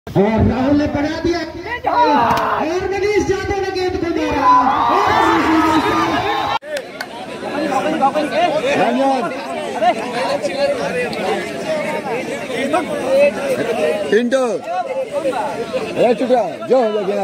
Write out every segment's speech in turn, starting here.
और राहुल ने बढ़ा दिया और मनीष यादव ने गेंद को मारा पिंटू चुका जो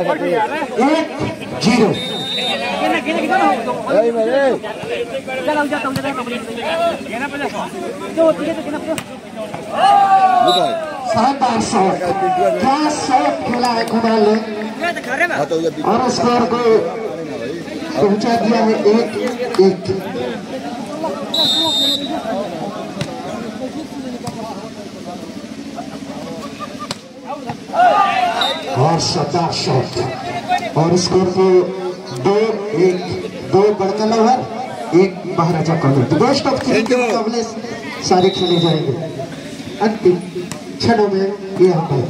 1-0 शानदार शॉट, क्या शॉट खेला है कुणाल ने और स्कोर को पहुंचा दिया है 1-1। और शानदार शॉट और स्कोर को 2-1, 2 बड़का लवर 1 महाराजा कॉलेज। बेस्ट ऑफ 3 के मुकाबले सारे खेले जाएंगे अंतिम क्षणों में यह मैच।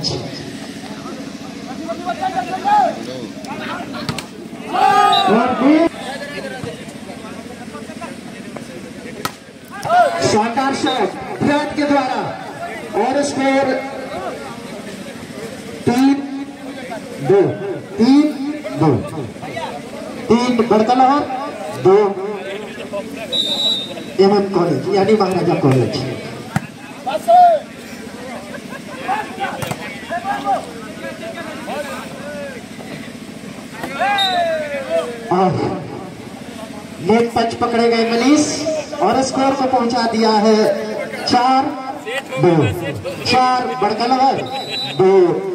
शानदार शॉट विराट के द्वारा और स्कोर 3-2, 3 बड़का लाहौर 2 MM कॉलेज यानी महाराजा कॉलेज। और नेट पंच पकड़े गए मनीष और स्कोर को पहुंचा दिया है 4-2, 4 बड़का लवर 2।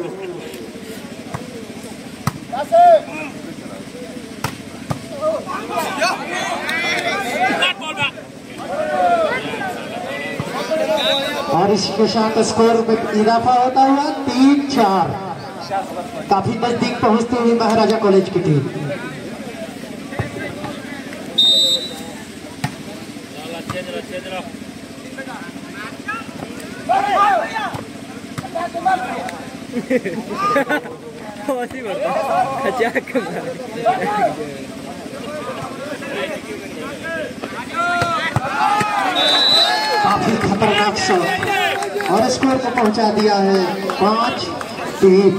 और इसके साथ स्कोर में इजाफा होता हुआ 3-4, काफी नजदीक पहुंचते हुए महाराजा कॉलेज की टीम। काफी खतरनाक शॉट और स्कोर को पहुंचा दिया है 5-3।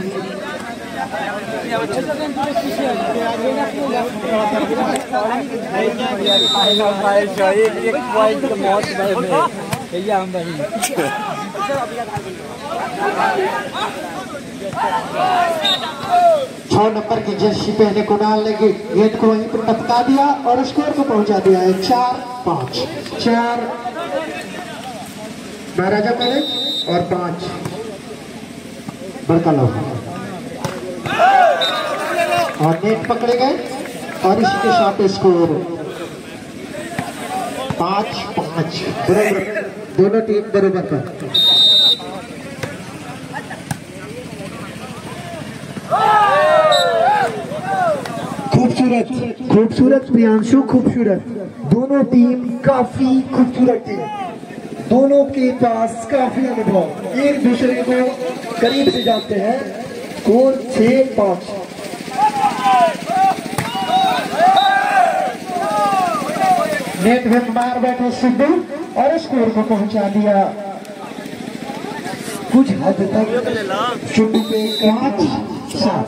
छह नंबर की जर्सी पहने कुणाल ने गेंद को वहीं पर टपका दिया और स्कोर को पहुंचा दिया है 4-5, 4 महाराजा कॉलेज और 5 बड़का लव। और नेट पकड़े गए और इसके साथ स्कोर 5-5 बराबर, दोनों टीम बराबर पर। खूबसूरत खूबसूरत प्रियांशु, खूबसूरत दोनों टीम काफी खूबसूरत टीम, दोनों के पास काफी अनुभव, एक दूसरे को करीब से जानते हैं। स्कोर 6-5। नेट में मार बैठे सिद्धू और स्कोर को पहुंचा दिया कुछ हद तक सिद्धू पे 5-7।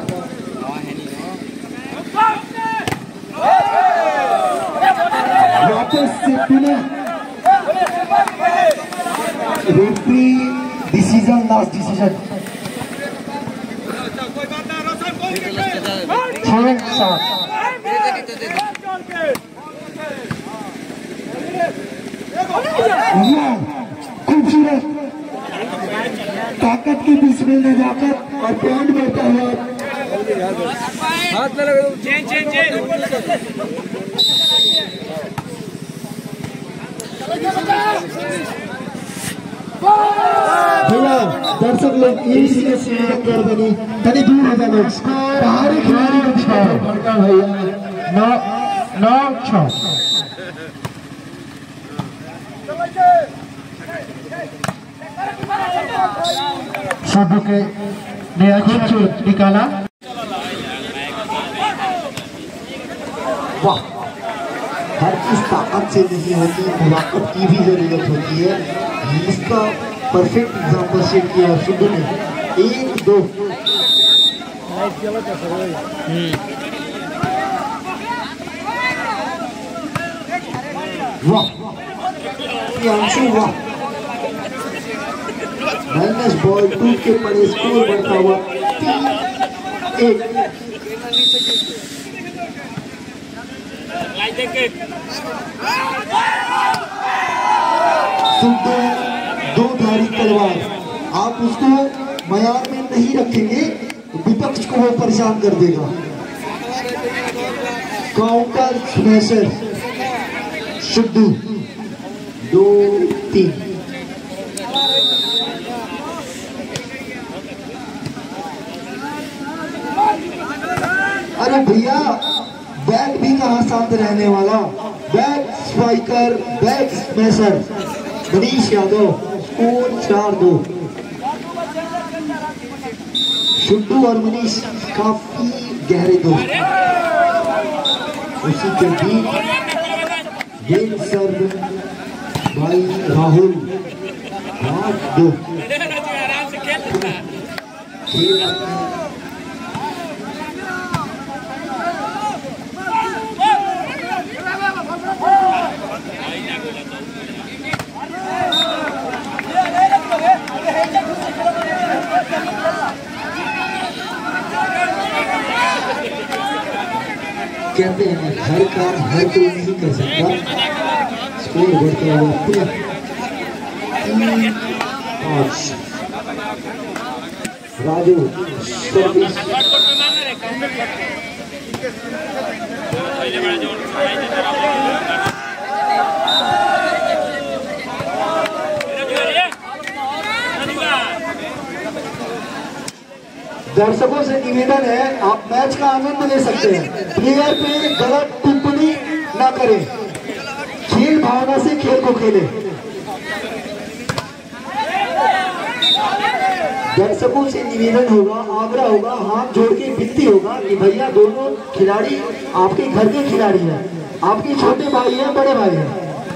वापस से पुनः रेफरी डिसीजन, लास्ट डिसीजन 6-7। खूबसूरत ताकत के बीच में नजाकत और पॉइंट बढ़ता हुआ भैया दर्शक लोग इसी से कर बनी तनी दूर हो जाए बाहरी खिलाड़ी को दिखाओ भैया 9-6। सब के नया खूबसूरत निकाला। वाह, हर चीज ताकत से नहीं होती, मुलाकात की भी जरूरत होती है। इसका परफेक्ट एग्जाम्पल सेट किया सिद्धू ने। 1-2। वाह प्रियांशु वाह। माइनस बॉल टूट के पड़े, स्कोर बढ़ता हुआ 3-1। सुनते हैं दो धारी तलवार, आप उसको मयार में नहीं रखेंगे विपक्ष को वो परेशान कर देगा। Counter smasher Sidhu 2-3। अरे भैया बैट भी कहाँ शांत रहने वाला। Bat striker, bat smasher Manish Yadav, score 4-2। Sidhu और मनीष काफी गहरे दोस्त। उसी के बीच गेंद सर्व भाई राहुल 8-2। कहते हैं हर काम हर कोई नहीं कर सकता। स्कोर बढ़ता हुआ 3-5। राजू सर्विस दर्शकों से निवेदन है, आप मैच का आनंद ले सकते हैं, प्लेयर पे गलत टिप्पणी ना करें, खेल भावना से खेल को खेलें। दर्शकों से निवेदन होगा, आग्रह होगा, हाथ जोड़ के विनती होगा कि भैया दोनों खिलाड़ी आपके घर के खिलाड़ी हैं, आपके छोटे भाई हैं, बड़े भाई हैं।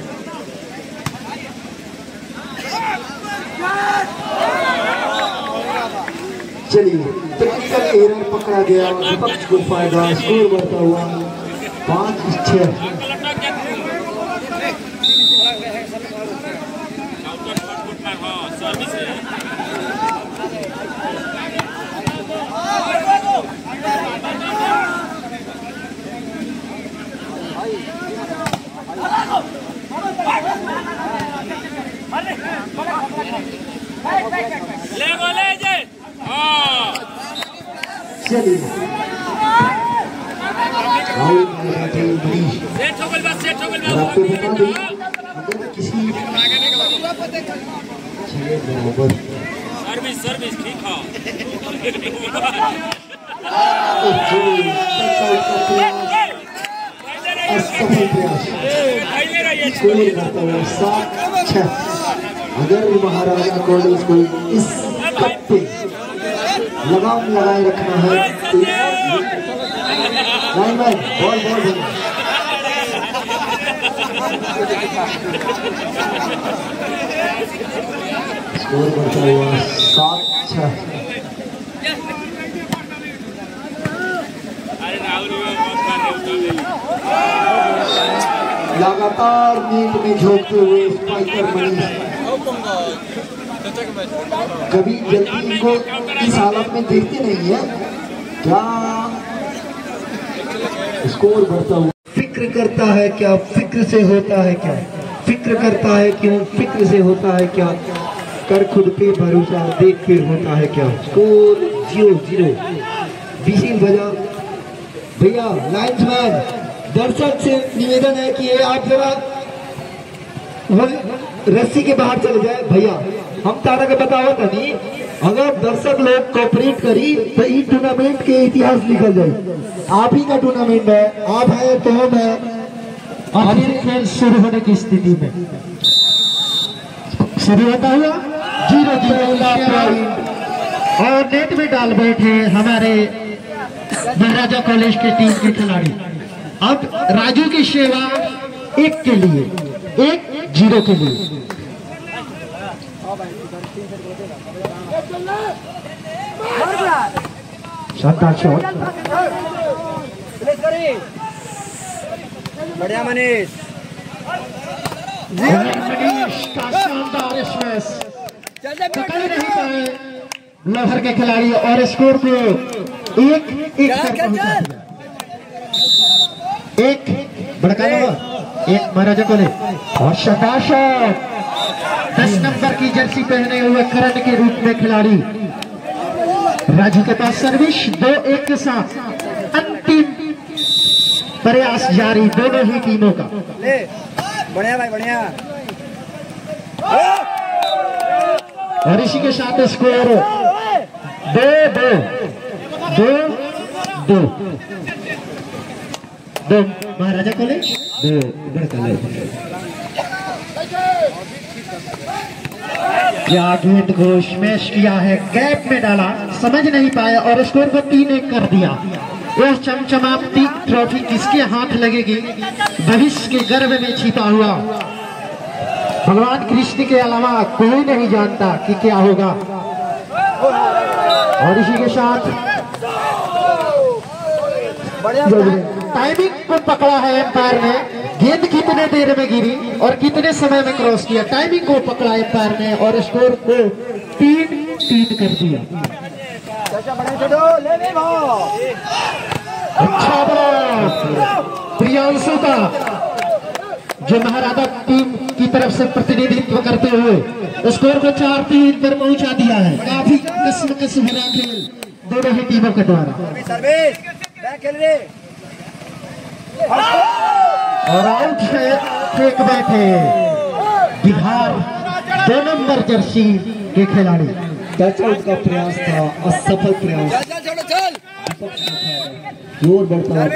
चलिए टेक्निकल एरर पकड़ा गया, विपक्ष को फायदा, स्कोर बढ़ता हुआ 5-6। चलिए आपको बता दें अगर किसी सर्विस ठीक है अगर महाराजा कॉलेज को इस कप पे लगाम लगाए रखना है तो नहीं बॉल स्कोर बढ़ता हुआ 7-6। लगातार नींद में झोंकते हुए स्ट्राइकर मनीष कभी जल्दी को इस हालत में देखते नहीं है क्या। स्कोर बढ़ता हुआ फिक्र करता है क्या, फिक्र से होता है क्या, फिक्र करता है क्यों, फिक्र से होता है क्या, कर खुद पे भरोसा देख फिर होता है क्या। स्कोर 0-0। बीसील बजा भैया लाइन्समैन दर्शक से निवेदन है कि आप जरा रस्सी के बाहर चले जाए। भैया हम तारा के बतावा था नहीं, अगर दर्शक लोग कोऑपरेट करी तो इस टूर्नामेंट के इतिहास निकल जाए। आप ही का टूर्नामेंट है, आप है तो हम है। आखिर खेल शुरू होने की स्थिति में शुरू होता हुआ 0-0 और नेट में डाल बैठे हमारे महाराजा कॉलेज के टीम के खिलाड़ी। अब राजू की सेवा 1 के लिए, 1-0 के लिए। शानदार शॉट। बढ़िया मनीष। मनीष का शानदार स्मैश पकड़ नहीं पाए लोहर के खिलाड़ी और स्कोर को एक पर पहुंचा दिया। एक बड़का लोहर, एक महाराजा कॉलेज और शानदार शॉट। 10 नंबर की जर्सी पहने हुए करण के रूप में खिलाड़ी राजू के पास सर्विस 2-1 के साथ अंतिम प्रयास जारी दोनों ही टीमों का। ले बढ़िया भाई बढ़िया। और इसी के साथ स्कोर 2 महाराजा कॉलेज 2 बड़का लोहर। क्या गेंद को स्मैश किया है, गैप में डाला, समझ नहीं पाया और स्कोर को 3-1 कर दिया। यह चमचमाती ट्रॉफी किसके हाथ लगेगी, भविष्य के गर्भ में छिपा हुआ भगवान कृष्ण के अलावा कोई नहीं जानता कि क्या होगा। और इसी के साथ टाइमिंग को पकड़ा है एम्पायर ने, गेंद कितने देर में गिरी और कितने समय में क्रॉस किया, टाइमिंग को पकड़ा एम्पायर ने और स्कोर को 3-3 कर दिया। अच्छा बॉल प्रियांशु का, जो महाराजा टीम की तरफ से प्रतिनिधित्व करते हुए स्कोर को 4-3 पर पहुंचा दिया है। काफी कस भरा खेल दोनों ही टीमों के द्वारा। और आउट है फेंक बैठे बिहार 2 नंबर जर्सी के खिलाड़ी। टच आउट का प्रयास था, असफल प्रयास। जोर बढ़ता हुआ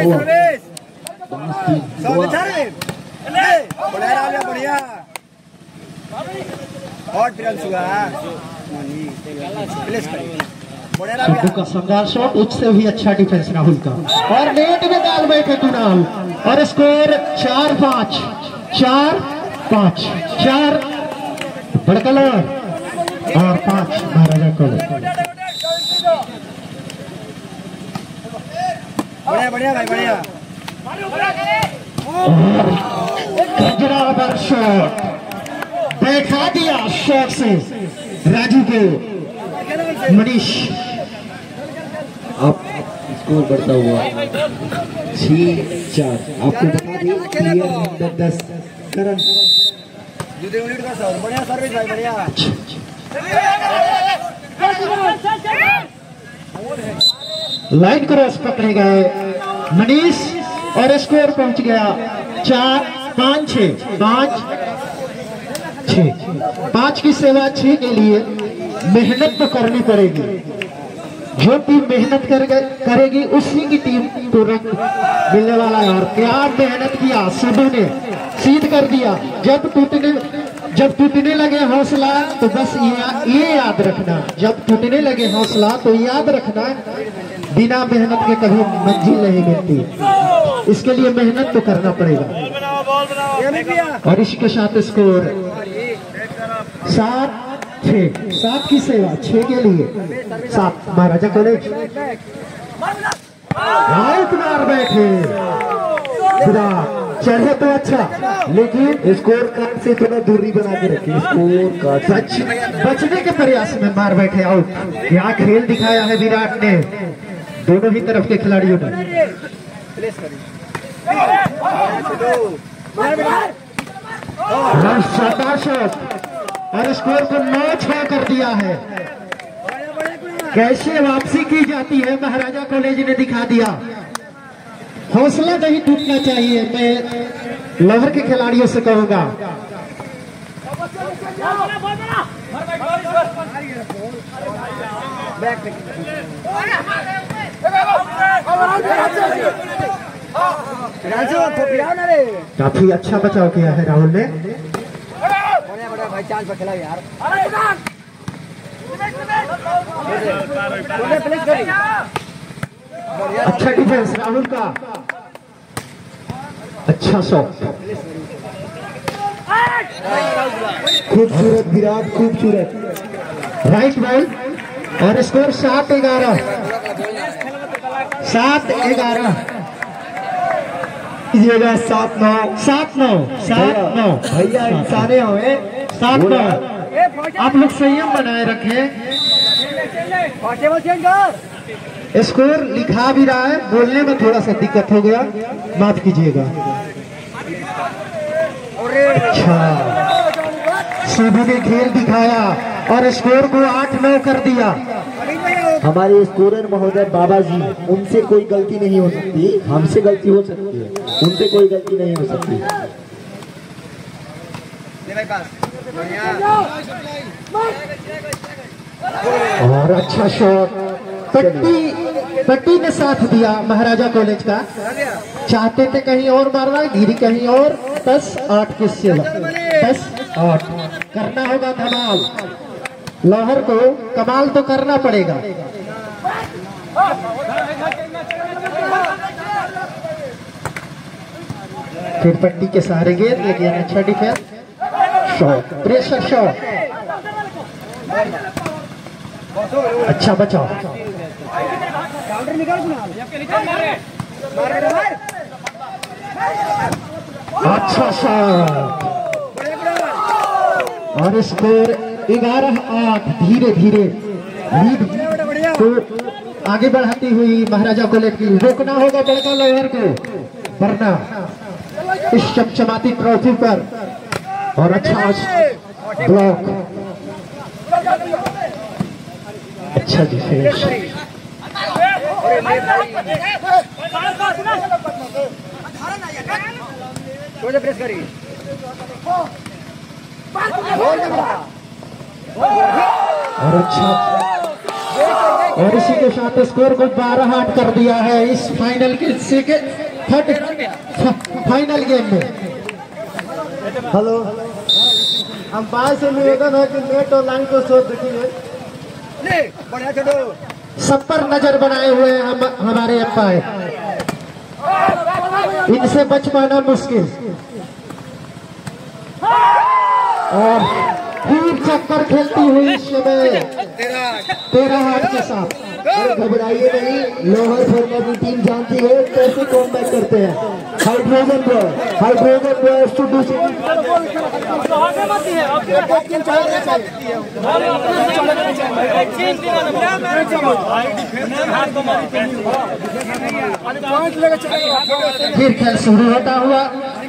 बढ़िया और प्रियांशु सिद्धू का शानदार शॉट, उससे भी अच्छा डिफेंस राहुल का और नेट में डाल बैठे कुणाल और स्कोर 4-5 बड़का लोहर और 5 महाराजा कॉलेज। बढ़िया भाई बढ़िया। गजरावर शॉट बैठा दिया शॉट से राजू को। मनीष अब स्कोर बढ़ता हुआ 6-4। आपको बता दें प्लेयर नंबर 10 करण। बढ़िया सर्विस भाई बढ़िया। लाइन क्रॉस पकड़े गए मनीष और स्कोर पहुंच गया 4-5-6 5 की सेवा 6 के लिए मेहनत तो करनी पड़ेगी। जो टीम मेहनत करेगी उसी की टीम को रंग मिलने वाला है। और क्या मेहनत किया सिद्धू ने, सीध कर दिया। जब टूटने लगे हौसला तो बस ये याद रखना, जब टूटने लगे हौसला तो याद रखना बिना मेहनत के कभी मंजिल नहीं मिलती। इसके लिए मेहनत तो करना पड़ेगा। और इसी के साथ स्कोर 7 की सेवा 6 के लिए 7 महाराजा कॉलेज। आउट मार बैठे, चढ़े तो अच्छा लेकिन स्कोर कार्ड से थोड़ा दूरी बना के रखिए। स्कोर कार्ड बचने के प्रयास में मार बैठे आउट। यहाँ खेल दिखाया है विराट ने दोनों ही तरफ के खिलाड़ियों ने। शानदार शॉट और स्कोर को 9-6 कर दिया है। कैसे वापसी की जाती है महाराजा कॉलेज ने दिखा दिया। हौसला नहीं टूटना चाहिए, मैं लोहर के खिलाड़ियों से कहूंगा। काफी अच्छा बचाव किया है राहुल ने। भाई चांस पर खेला यार। अच्छा डिफेंस राहुल का, अच्छा शॉट, खूबसूरत विराट, खूबसूरत राइट बॉल और स्कोर 7-11। 7-11 कीजिएगा 7-9 7-9 7-9 भैया इंसाने हुए 7-9 आप लोग संयम बनाए रखें। स्कोर लिखा भी रहा है, बोलने में थोड़ा सा दिक्कत हो गया, माफ कीजिएगा। अच्छा, सभी ने खेल दिखाया और स्कोर को 8-9 कर दिया। हमारे स्कोरर महोदय बाबा जी, उनसे कोई गलती नहीं हो सकती, हमसे गलती हो सकती है, उनसे कोई गलती नहीं हो सकती। और अच्छा शॉट, पट्टी ने साथ दिया महाराजा कॉलेज का। चाहते थे कहीं और मारना, गिरी कहीं और। 10-8 के सेवा, 10-8 करना होगा धमाल। लोहर को कमाल तो करना पड़ेगा। फिर पट्टी के सहारे गेंद, लेकिन अच्छा डिफेंस, शॉट, प्रेशर शॉट, अच्छा बचाव। अच्छा शॉट और स्कोर 11-8। धीरे धीरे लीड को आगे बढ़ाती हुई महाराजा कॉलेज की। रोकना होगा बड़का लोहर को, वरना इस चमचमाती ट्रॉफी पर। और अच्छा ब्लॉक, अच्छा डिफेंस। और अच्छा, और इसी के साथ स्कोर को 12-8 कर दिया है इस फाइनल के फाइनल गेम में। हेलो, अंपायर से निवेदन है कि नेट और लाइन को शोध देखिए। सब पर नजर बनाए हुए हैं हमारे अंपायर, इनसे बच पाना मुश्किल। और फिर चक्कर खेलती हुई इस समय 13-8 के साथ। घबराइए नहीं, लोहर फरमा की टीम जानती है कैसे कॉम्बैक करते हैं। हाइड्रोजन बॉय स्टूडियो से फिर खेल शुरू होता हुआ।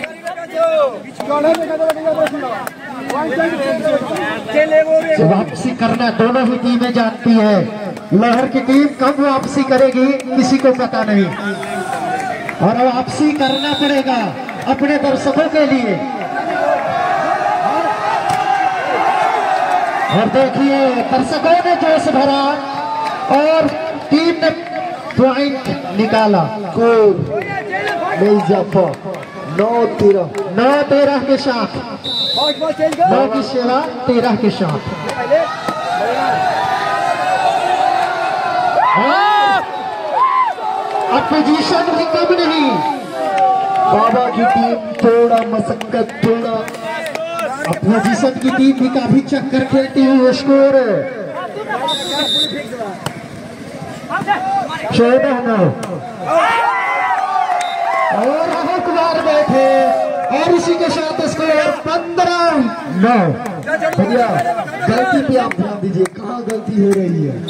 वापसी करना दोनों ही टीमें जानती है। लोहर की टीम कब वापसी करेगी किसी को पता नहीं, और वापसी करना पड़ेगा अपने दर्शकों के लिए। और देखिए दर्शकों ने जोश भरा और टीम ने पॉइंट निकाला। 9-13 के साथ, 9 की सेवा 13 के साथ। अपोजिशन भी कम नहीं, बाबा की टीम थोड़ा मशक्कत, थोड़ा अपोजिशन की टीम भी काफी चक्कर खेलती हुई। स्कोर 14-9 और एक बार बैठे और इसी के साथ स्कोर 15-9। भैया गलती पे आप ध्यान दीजिए, कहाँ गलती हो रही है।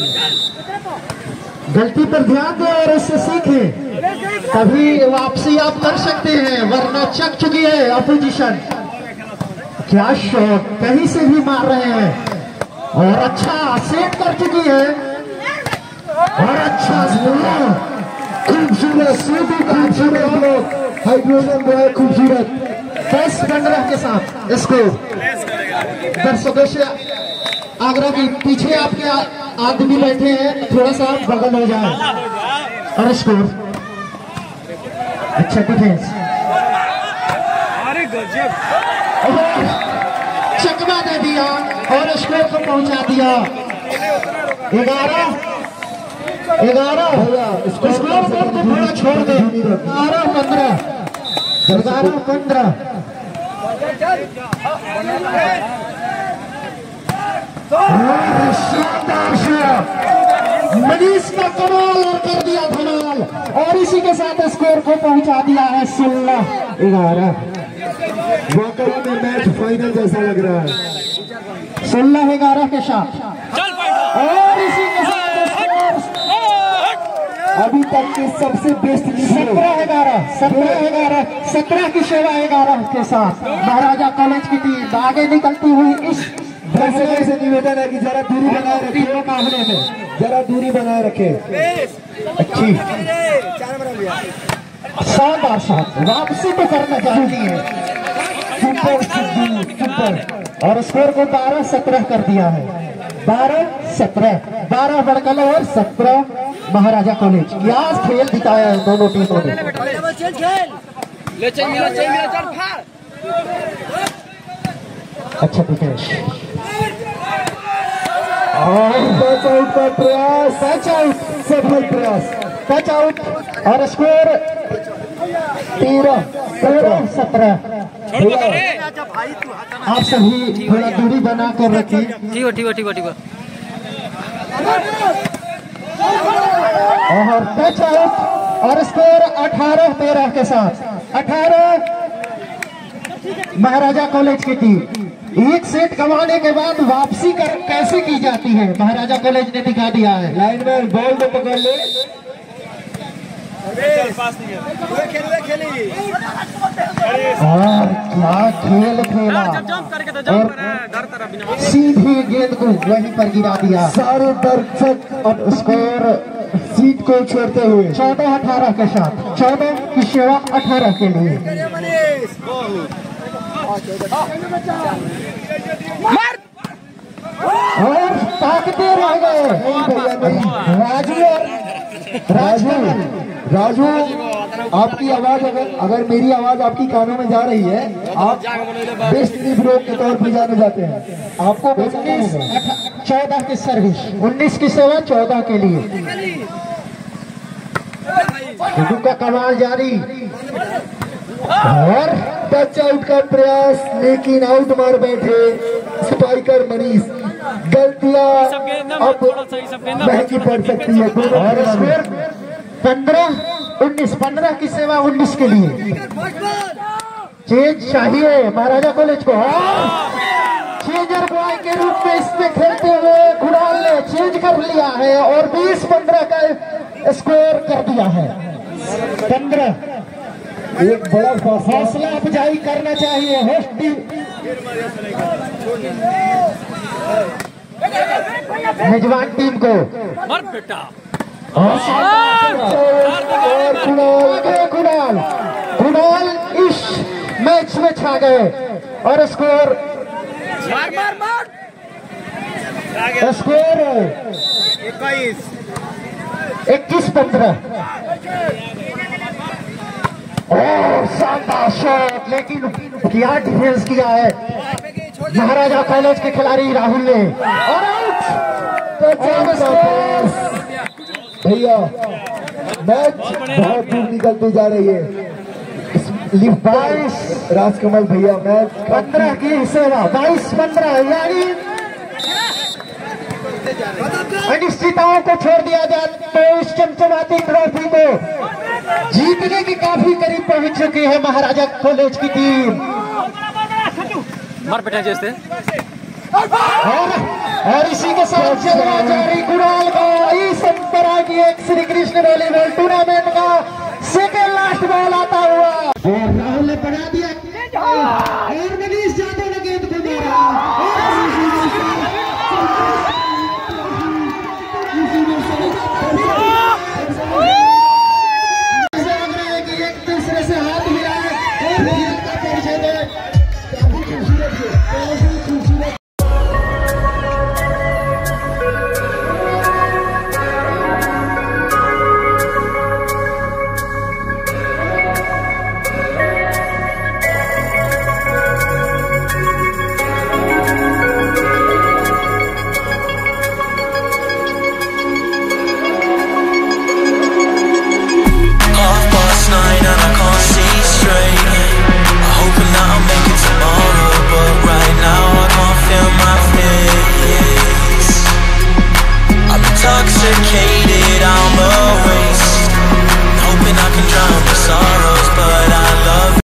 गलती पर ध्यान दें और इससे सीखें, तभी वापसी आप कर सकते हैं, वरना चक चुकी है अपोजिशन। क्या शॉट, कहीं से भी मार रहे हैं और अच्छा सेट कर चुकी है। और अच्छा खूबसूरत खूबसूरत हाइड्रोजन बॉय खूबसूरत 10-15 के साथ इसको। दर्शकों से आग्रह की पीछे आपके आदमी बैठे हैं, थोड़ा सा बगल हो जाए। और स्कोर अच्छा डिफेंस, चकमा दे दिया और स्कोर को पहुंचा दिया। 11 स्कोर बोर्ड को थोड़ा छोड़ दे। 11-15 शानदार शॉट, मनीष का कमाल और कर दिया धमाल। के साथ स्कोर को पहुंचा दिया है 16-11। वाकई में मैच फाइनल जैसा लग रहा है। 16-11 के साथ और इसी के साथ अभी तक के सबसे बेस्ट 17 की सेवा 11 के साथ महाराजा कॉलेज की टीम आगे निकलती हुई इस दर्शकों से निवेदन है कि जरा दूरी बनाए रखे, मुकाबले में जरा दूरी बनाए रखे। अच्छी शानदार शॉट वापसी तो करना चाहती है। सुपर सुपर और स्कोर को 12-17 कर दिया है। 12-17 12 बड़कल और 17 महाराजा कॉलेज। क्या खेल दिखाया है दोनों टीमों ने। अच्छा विकेट और टच आउट का प्रयास, टच आउट, सफल प्रयास, टच आउट और स्कोर 13-17। आप सभी थोड़ा दूरी बना कर रखिए। ठीक हो। और टच आउट और स्कोर 18-13 के साथ 18 महाराजा कॉलेज की टीम। एक सेट गंवाने के बाद वापसी कैसे की जाती है महाराजा कॉलेज ने दिखा दिया है। लाइनमैन बॉल को पकड़ ले। और क्या खेल खेला और सीधी गेंद को वहीं पर गिरा दिया। सारे दर्शक और स्कोर सीट को छोड़ते हुए 14-18 के साथ 14 की सेवा 18 के लिए। और ताकते रह गए राजू आपकी आवाज अगर मेरी आवाज आपकी कानों में जा रही है, आप बेस्ट रोक के तौर पर जाने जाते हैं। आपको 14 की सर्विस 19 की सेवा 14 के लिए। का कमाल जारी और टच आउट का प्रयास, लेकिन आउट मार बैठे स्ट्राइकर मनीष। गलतियां अब महंगी पड़ सकती है। और स्कोर 15 की सेवा 19 के लिए। चेंज चाहिए महाराजा कॉलेज को। चेंजर बॉय के रूप में इसमें खेलते हुए कुणाल ने चेंज कर लिया है और 20-15 का स्कोर कर दिया है। 15 एक बड़ा हौसला अफजाई करना चाहिए होस्ट टीम। मेजबान टीम को कुणाल इस मैच में छा गए और स्कोर 21-15। और शानदार शॉट, लेकिन क्या डिफेंस किया है महाराजा कॉलेज के खिलाड़ी राहुल ने। और भैया मैच बहुत दूर निकलती जा रही है। 22 राजकमल भैया मैच 15 की सेवा 22-15 यानी अनिश्चितताओं को छोड़ दिया जाए तो इस चमचमाती ट्रॉफी को जीतने की काफी करीब पहुंच चुकी है महाराजा कॉलेज की टीम। और इसी के साथ चलना जारी कुणाल का इस तरह की एक श्री कृष्ण वॉलीबॉल टूर्नामेंट का सेकेंड लास्ट बॉल आता हुआ और राहुल ने बना दिया।